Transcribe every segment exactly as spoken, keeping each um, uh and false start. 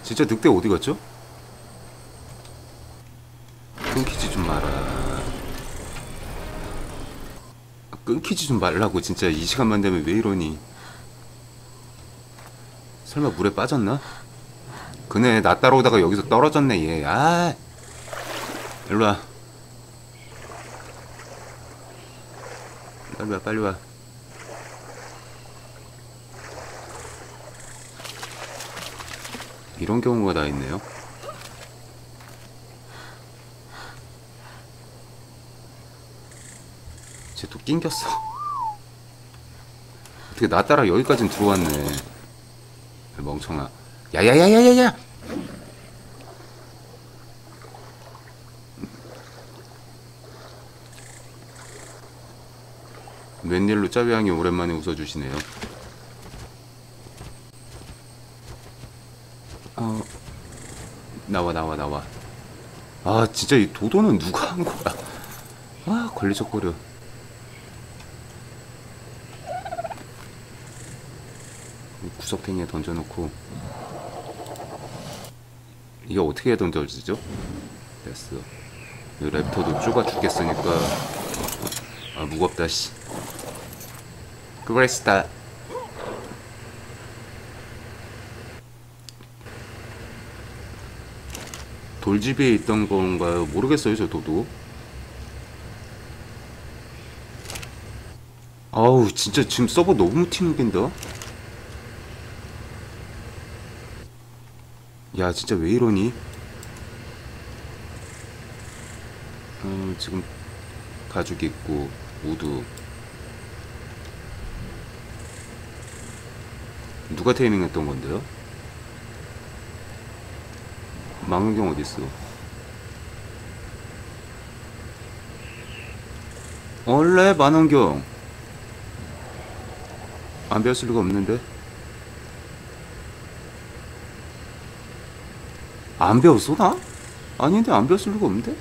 진짜 늑대 어디 갔죠? 끊기지 좀 마라. 끊기지 좀 말라고. 진짜 이 시간만 되면 왜 이러니. 설마 물에 빠졌나? 그네 나 따라오다가 여기서 떨어졌네 얘. 아, 일로와. 빨리와 빨리와. 이런 경우가 다 있네요. 쟤 또 낑겼어. 어떻게 나 따라 여기까진 들어왔네. 멍청아. 야야야야야야. 웬일로 짜비양이 오랜만에 웃어주시네요. 어, 나와 나와 나와. 아 진짜 이 도도는 누가 한 거야. 아 걸리적거려. 구석탱이에 던져놓고. 이게 어떻게 던져지죠? 됐어. 이 랩터도 좁아 죽겠으니까. 아 무겁다 씨. 그랬다. 돌집에 있던 건가요? 모르겠어요 저 도도. 아우 진짜 지금 서버 너무 티먹인다. 야 진짜 왜 이러니? 어, 지금 가죽 있고 우드. 누가 테이밍 했던 건데요? 망원경 어딨어? 원래 망원경 안 배웠을 리가 없는데. 안 배웠어 나? 아닌데 안 배웠을 리가 없는데?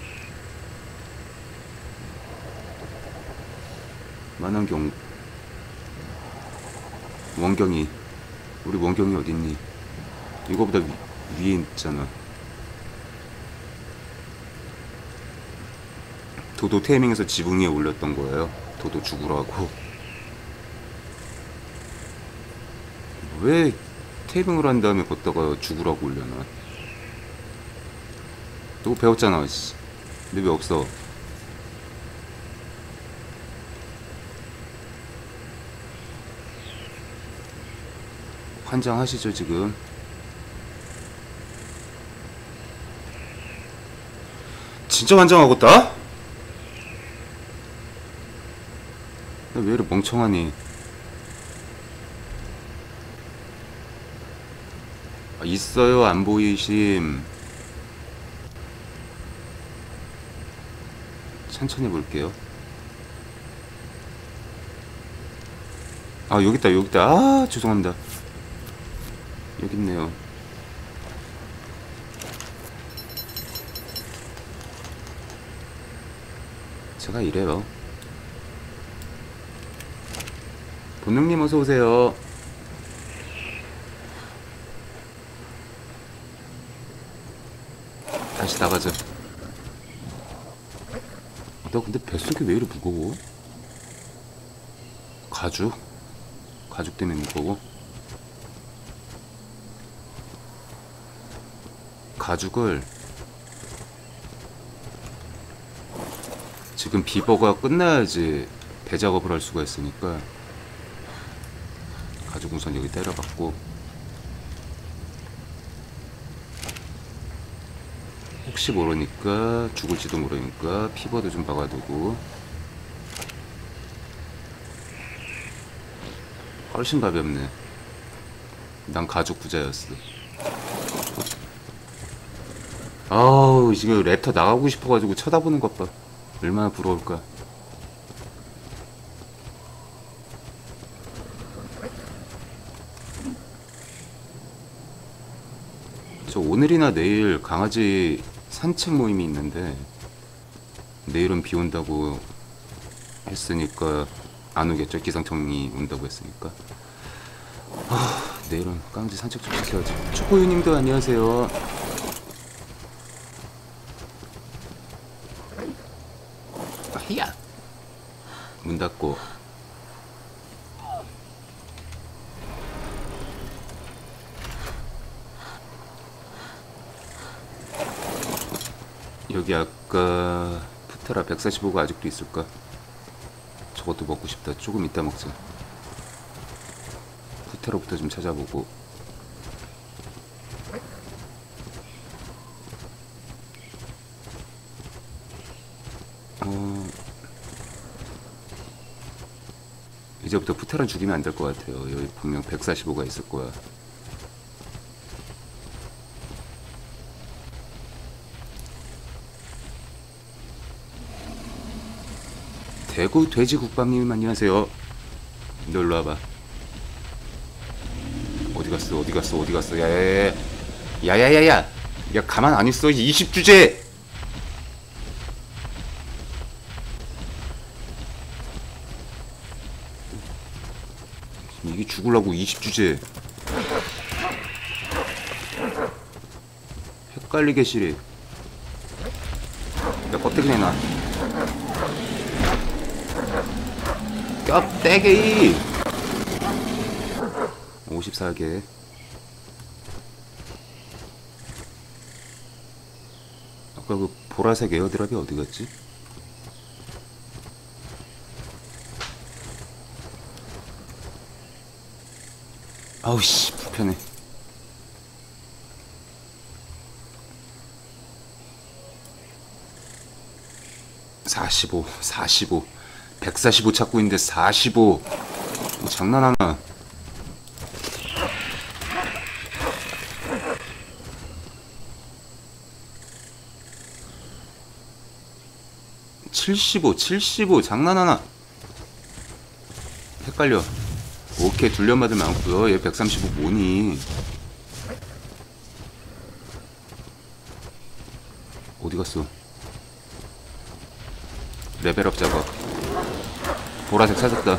만원경. 원경이. 우리 원경이 어딨니? 이거보다 위, 위에 있잖아. 도도 테이밍에서 지붕 위에 올렸던 거예요. 도도 죽으라고. 왜 테이밍을 한 다음에 걷다가 죽으라고 올려놔? 너 배웠잖아 씨. 근데 왜 없어? 환장하시죠 지금? 진짜 환장하겠다? 왜 이렇게 멍청하니? 아, 있어요 안 보이심. 천천히 볼게요. 아 여깄다 여깄다. 아 죄송합니다. 여기 있네요. 제가 이래요. 본능님 어서오세요. 다시 나가자. 나 근데 뱃속이 왜 이리 무거워? 가죽? 가죽 때문에 무거워? 가죽을 지금 비버가 끝나야지 배작업을 할 수가 있으니까 가죽 우선 여기 때려갖고 혹시 모르니까 죽을지도 모르니까 피버도 좀 박아두고. 훨씬 가볍네. 난 가죽 부자였어. 아우 지금 랩터 나가고 싶어가지고 쳐다보는 것 봐. 얼마나 부러울까. 저 오늘이나 내일 강아지 산책 모임이 있는데 내일은 비 온다고 했으니까 안 오겠죠. 기상청이 온다고 했으니까. 아, 내일은 깡지 산책 좀 시켜야지. 초코유님도 안녕하세요. 아히야. 문 닫고. 여기 아까 푸테라 백사십오가 아직도 있을까? 저것도 먹고 싶다. 조금 이따 먹자. 푸테라부터 좀 찾아보고. 어... 이제부터 푸테라 죽이면 안 될 것 같아요. 여기 분명 백사십오가 있을 거야. 대구 돼지국밥님 안녕하세요. 너 일로 와봐. 어디 갔어 어디 갔어 어디 갔어. 야야야야 야야야야 야 가만 안 있어. 이십 주제. 이게 죽으려고 이십 주제. 헷갈리게 시리. 야 껍데기 내놔. 껍데기 오십사 개. 아까 그 보라색 에어드랍이 어디 갔지? 아우씨 불편해. 사십오 사십오 백사십오 찾고 있는데 사십오. 뭐 장난하나. 칠십오 칠십오 장난하나. 헷갈려. 오케이 둘려맞을 많고요. 얘 백삼십오 뭐니. 어디 갔어. 레벨업 작업. 보라색 찾았다.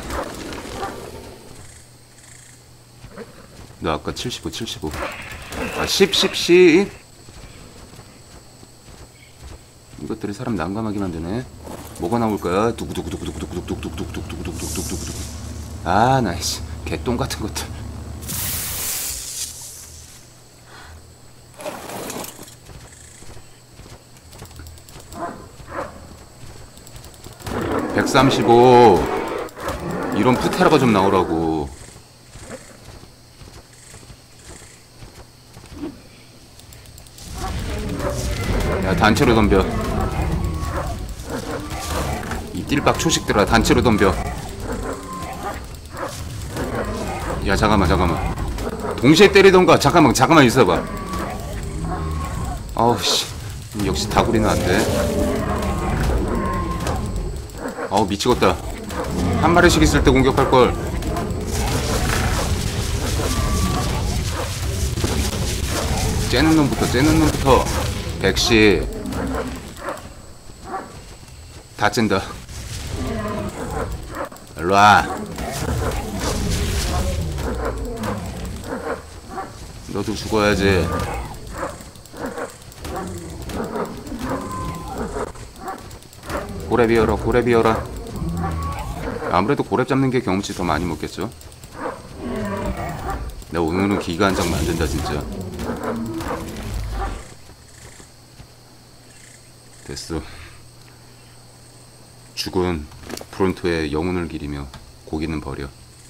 너 아까 칠십오 칠십오. 아 십 십 십. 이것들이 사람 난감하게 만드네. 뭐가 나올까요? 두구두구두구두구두구두구두구두구두구두구두구두구두구. 아 나이스 개똥 같은 것들. 백삼십오. 이런 푸테라가 좀 나오라고. 야 단체로 덤벼. 이 띨박 초식들아 단체로 덤벼. 야 잠깐만 잠깐만. 동시에 때리던가. 잠깐만 잠깐만 있어봐. 아우씨 역시 다구리는 안돼. 아우 미치겠다. 한 마리씩 있을 때 공격할걸. 째는 놈부터 째는 놈부터. 백시 다 쨘다. 일로와. 너도 죽어야지. 고래 비어라 고래 비어라. 아무래도 고래 잡는 게 경험치 더 많이 먹겠죠. 내가 오늘은 기가 한 장 만든다 진짜. 됐어. 죽은 프론토의 영혼을 기리며 고기는 버려.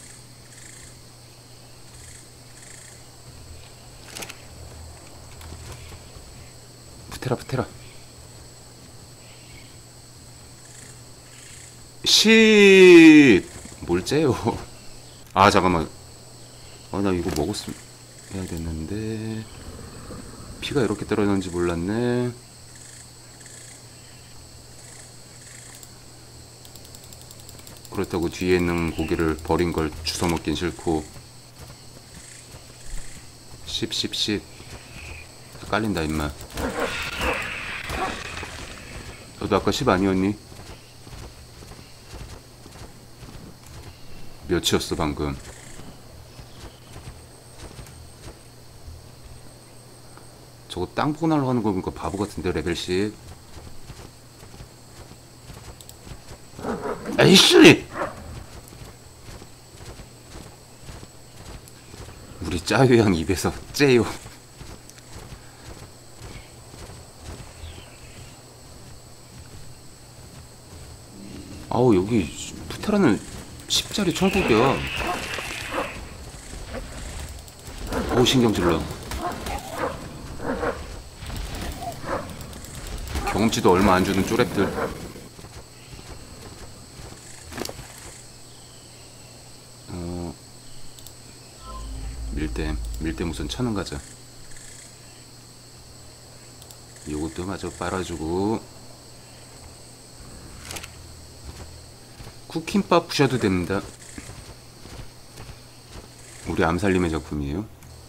푸테라 푸테라. 쉿! 뭘 째요? 아 잠깐만. 아 나 이거 먹었으면 해야 됐는데. 피가 이렇게 떨어졌는지 몰랐네. 그렇다고 뒤에 있는 고기를 버린 걸 주워 먹긴 싫고. 씹씹씹. 깔린다 임마. 너도 아까 십 아니었니? 몇이었어 방금? 저거 땅 보고 날아가는 거 보니까 바보 같은데. 레벨 십. 에이씨! 우리 짜유양 입에서 째요. 아우, 여기 푸테라는 십짜리 천국이야. 어우, 신경질러. 경험치도 얼마 안 주는 쪼랩들. 어, 밀댐, 밀댐 우선 천원 가자. 요것도 마저 빨아주고. 쿠킹밥 부셔도 됩니다. 우리 암살님의 작품이에요.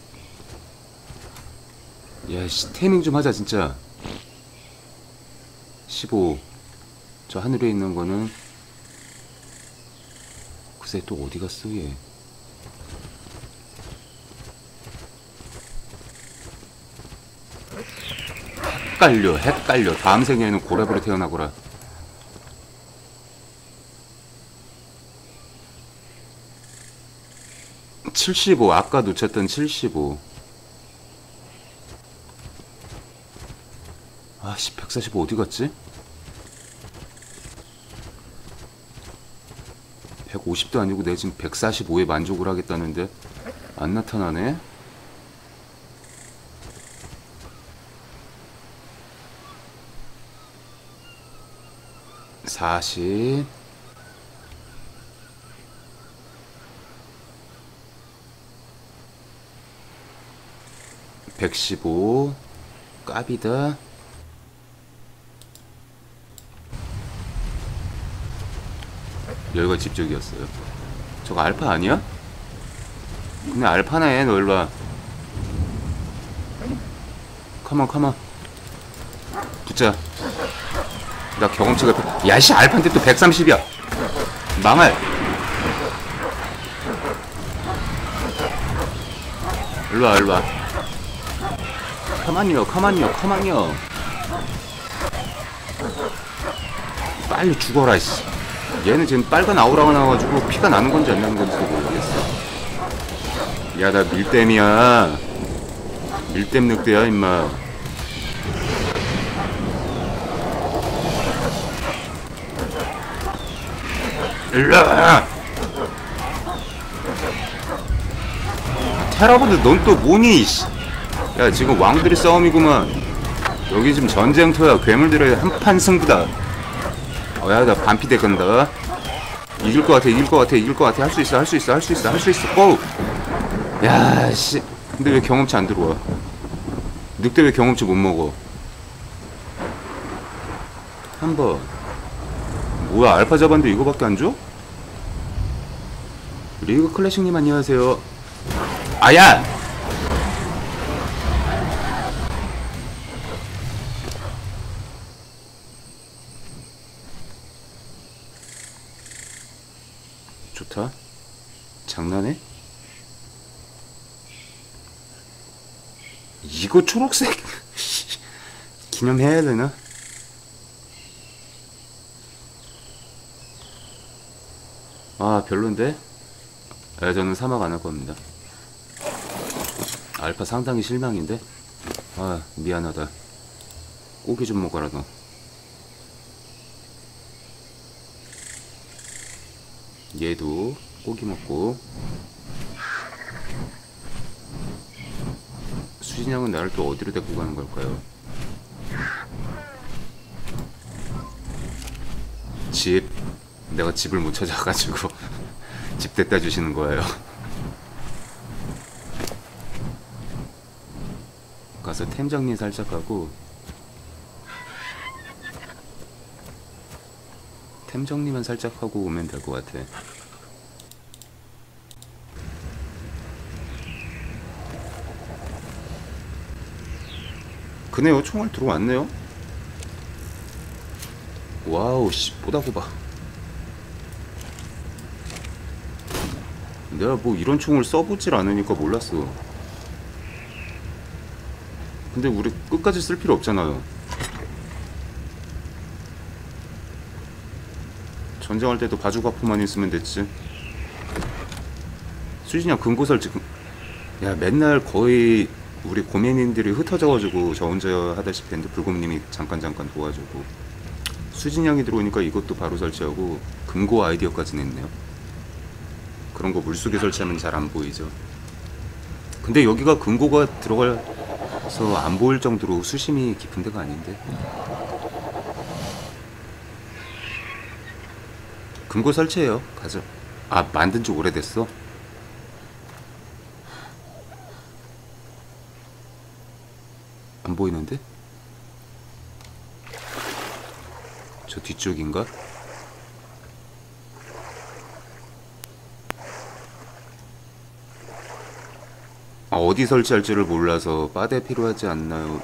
야, 씨, 태밍 좀 하자 진짜. 십오. 저 하늘에 있는 거는 글쎄 또 어디 갔어 얘. 헷갈려 헷갈려. 다음 생에는 고래벌이 태어나거라. 칠십오. 아까 놓쳤던 칠십오. 아씨, 백사십오 어디 갔지? 백오십도 아니고 내가 지금 백사십오에 만족을 하겠다는데 안 나타나네? 사십. 백십오. 까비다. 여기가 집적이었어요. 저거 알파 아니야? 근데 알파네. 너 일로와. 컴온 컴온. 붙자. 나 경험치가. 야씨, 알파인데 또 백삼십이야 망할. 일로와 일로와. 가만히요 가만히요 가만히요. 빨리 죽어라 씨. 얘는 지금 빨간 아우라가 나와가지고 피가 나는 건지 안 나는 건지도 모르겠어. 야, 나 밀댐이야. 밀댐 늑대야 임마. 일로와. 테라보드 넌 또 뭐니? 야, 지금 왕들의 싸움이구만. 여기 지금 전쟁터야. 괴물들의 한판 승부다. 어, 야, 나 반피대 간다. 이길 것 같아, 이길 것 같아, 이길 것 같아. 할 수 있어, 할 수 있어, 할 수 있어, 할 수 있어. 고! 야, 씨. 근데 왜 경험치 안 들어와? 늑대 왜 경험치 못 먹어? 한 번. 뭐야, 알파 잡았는데 이거밖에 안 줘? 리그 클래식님 안녕하세요. 아야! 좋다. 장난해? 이거 초록색 기념해야 되나? 아, 별론데? 아, 저는 사막 안 할 겁니다. 알파 상당히 실망인데? 아, 미안하다. 고기 좀 먹어라 너. 얘도 고기 먹고. 수진양은 나를 또 어디로 데리고 가는 걸까요? 집. 내가 집을 못 찾아가지고 집 데려다 주시는 거예요. 가서 템 정리 살짝 하고. 템 정리만 살짝 하고 오면 될 것 같아. 그네요. 총알 들어왔네요. 와우 씨, 보다고 봐. 내가 뭐 이런 총을 써보질 않으니까 몰랐어. 근데 우리 끝까지 쓸 필요 없잖아요. 전쟁할 때도 바주가포만 있으면 됐지. 수진이야 금고 설치. 야 맨날 거의 우리 고민님들이 흩어져가지고 저 혼자 하다시피 했는데 불곰님이 잠깐 잠깐 도와주고 수진이 형이 들어오니까 이것도 바로 설치하고 금고 아이디어까지 냈네요. 그런 거 물속에 설치하면 잘 안 보이죠. 근데 여기가 금고가 들어가서 안 보일 정도로 수심이 깊은 데가 아닌데. 금고 설치해요. 가자. 아 만든 지 오래됐어? 안 보이는데? 저 뒤쪽인가? 아, 어디 설치할지를 몰라서 빠데 필요하지 않나요?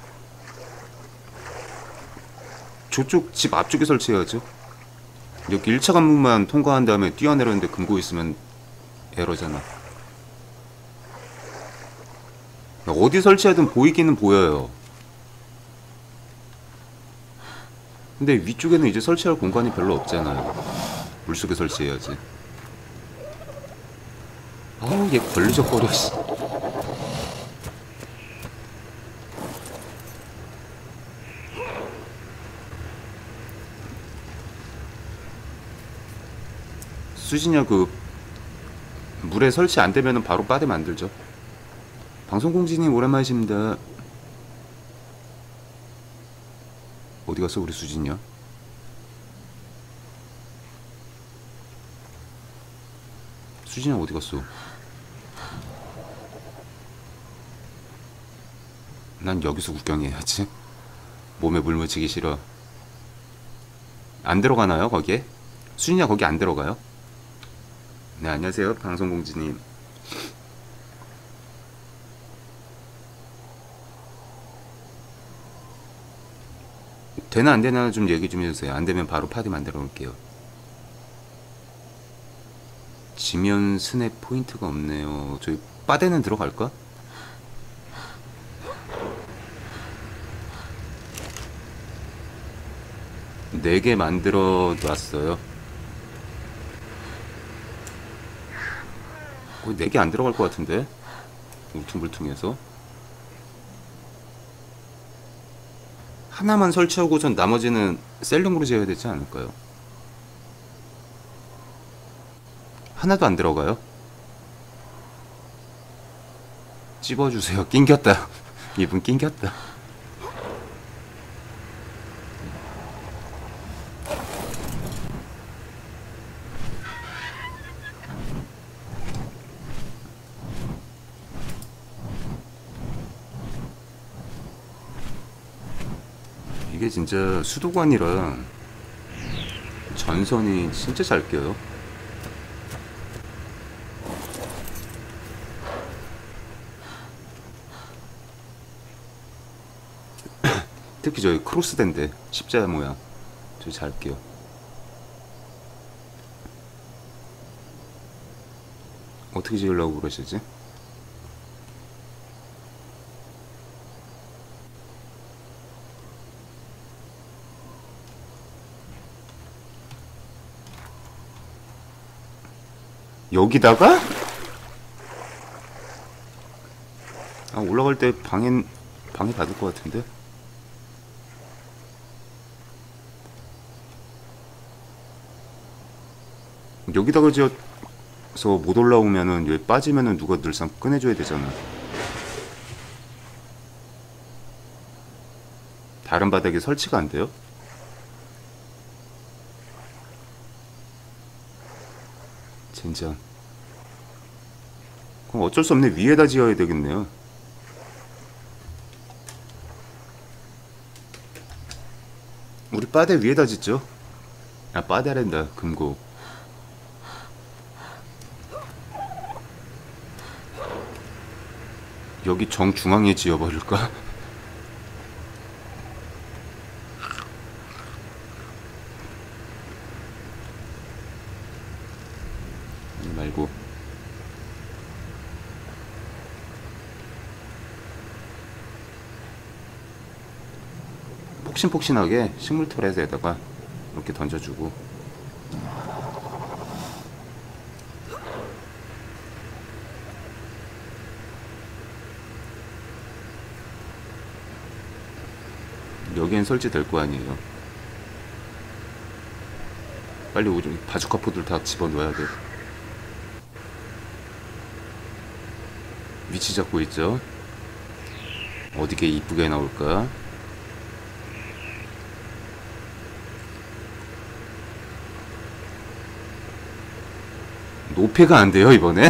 저쪽 집 앞쪽에 설치해야죠. 여기 일 차 관문만 통과한 다음에 뛰어내렸는데 금고 있으면 에러잖아. 어디 설치하든 보이기는 보여요. 근데 위쪽에는 이제 설치할 공간이 별로 없잖아요. 물속에 설치해야지. 아우 얘 걸리적거려. 수진이야 그 물에 설치 안 되면은 바로 빠데 만들죠. 방송공지님 오랜만이십니다. 어디 갔어 우리 수진이야? 수진이야 어디 갔어? 난 여기서 구경해야지. 몸에 물 묻히기 싫어. 안 들어가나요 거기에? 수진이야 거기 안 들어가요? 네 안녕하세요 방송공지님. 되나 안 되나 좀 얘기 좀 해주세요. 안 되면 바로 파티 만들어 놓을게요. 지면 스냅 포인트가 없네요. 저희 빠데는 들어갈까? 네 개 만들어 놨어요. 거의 네 개 안 들어갈 것 같은데? 울퉁불퉁해서. 하나만 설치하고 전 나머지는 셀룸으로 지어야 되지 않을까요? 하나도 안 들어가요? 찝어주세요. 낑겼다. 이분 낑겼다. 이게 진짜 수도관이라 전선이 진짜 잘 껴요. 특히 저희 크로스된데 십자가 모양 저 잘 껴요. 어떻게 지으려고 그러시지? 여기다가? 아 올라갈 때 방해 방해 받을 것 같은데. 여기다가 지어서 못 올라오면은 여기 빠지면은 누가 늘상 꺼내줘야 되잖아. 다른 바닥에 설치가 안 돼요? 젠장. 그럼 어쩔 수 없네. 위에다 지어야 되겠네요. 우리 바닥 위에다 짓죠. 아 바닥랜다 금고. 여기 정중앙에 지어버릴까? 말고 폭신폭신하게 식물 터렛에다가 이렇게 던져주고. 여기엔 설치될 거 아니에요. 빨리 오줌 바주카 포들 다 집어넣어야 돼. 위치 잡고 있죠. 어디게 이쁘게 나올까? 노폐가 안 돼요 이번엔.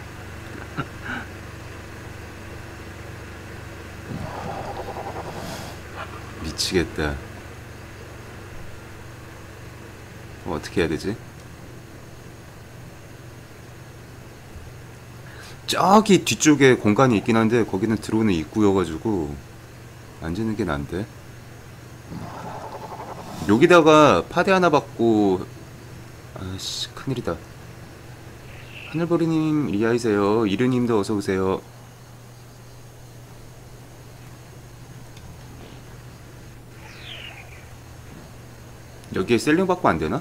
미치겠다. 어떻게 해야 되지? 저기 뒤쪽에 공간이 있긴 한데 거기는 들어오는 입구여가지고 안 지는 게 난데. 여기다가 파대 하나 받고. 아씨 큰일이다. 하늘보리님 리아이세요. 이르님도 어서오세요. 여기에 셀링 받고 안되나?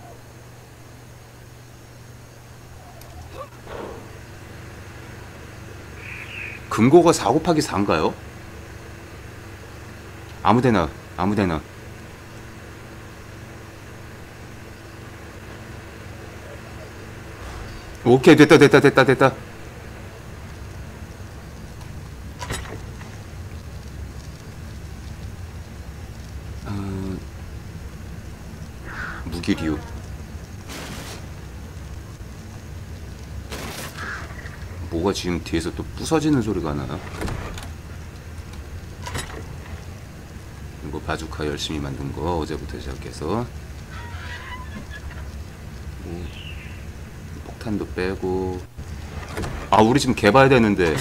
금고가 사 곱하기 사인가요? 아무데나 아무데나. 오케이 됐다 됐다 됐다 됐다. 어... 무기류. 뭐가 지금 뒤에서 또 부서지는 소리가 나나? 이거 바주카 열심히 만든 거 어제부터 시작해서. 오, 폭탄도 빼고. 아 우리 지금 개 봐야 되는데.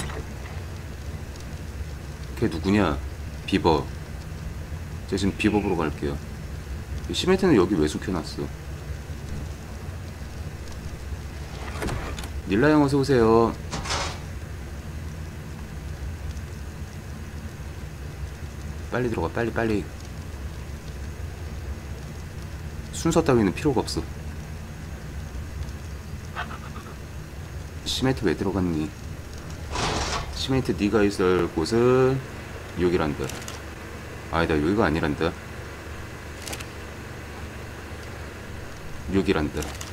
걔 누구냐? 비버. 제가 지금 비버 보러 갈게요. 시멘트는 여기 왜 숙여놨어? 닐라 형 어서오세요. 빨리 들어가 빨리 빨리. 순서 따위는 필요가 없어. 시멘트 왜 들어갔니? 시멘트 네가 있을 곳은 여기란다. 아니다 여기가 아니란다. 여기란다.